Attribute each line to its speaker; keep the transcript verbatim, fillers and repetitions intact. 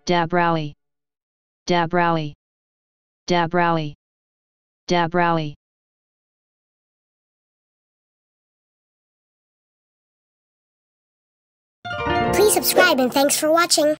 Speaker 1: Dabrawi, Dabrawi, Dabrawi, Dabrawi.
Speaker 2: Please subscribe and thanks for watching.